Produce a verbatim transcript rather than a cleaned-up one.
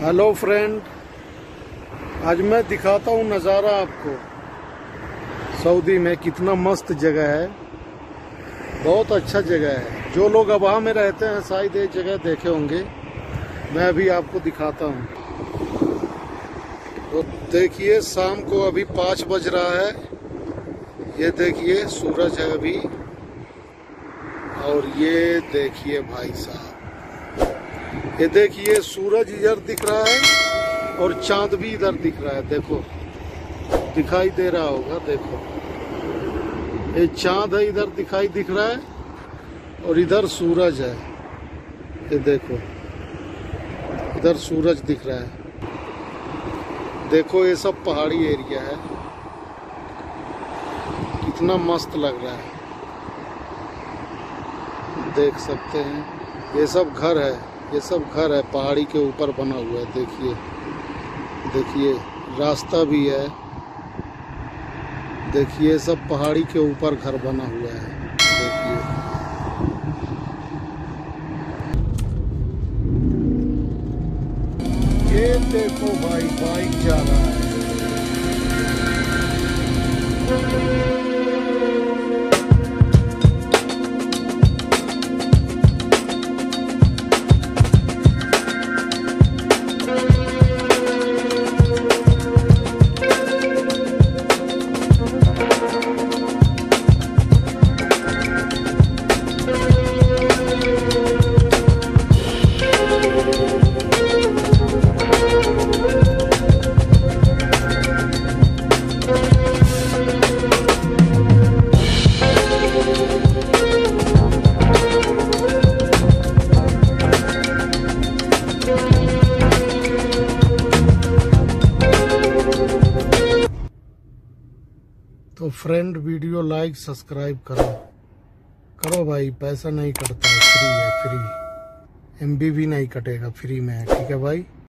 Hello friend, आज मैं दिखाता हूँ नज़ारा आपको। सऊदी में कितना मस्त जगह है, बहुत अच्छा जगह है। जो लोग अबहा में रहते हैं शायद ये जगह देखे होंगे। मैं अभी आपको दिखाता हूँ। तो देखिए, शाम को अभी पाँच बज रहा है। ये देखिए सूरज है अभी, और ये देखिए भाई साहब, ये देखिए सूरज इधर दिख रहा है और चांद भी इधर दिख रहा है। देखो, दिखाई दे रहा होगा। देखो, ये चांद है, इधर दिखाई दिख रहा है और इधर सूरज है। ये देखो, इधर सूरज दिख रहा है। देखो, ये सब पहाड़ी एरिया है, कितना मस्त लग रहा है, देख सकते हैं। ये सब घर है, ये सब घर है, पहाड़ी के ऊपर बना हुआ है। देखिए देखिए रास्ता भी है। देखिए, सब पहाड़ी के ऊपर घर बना हुआ है। देखिए, ये देखो भाई, बाइक जा रहा है। तो फ्रेंड, वीडियो लाइक सब्सक्राइब करो करो भाई। पैसा नहीं कटता है, फ्री है, फ्री। एमबी भी नहीं कटेगा, फ्री में है। ठीक है भाई।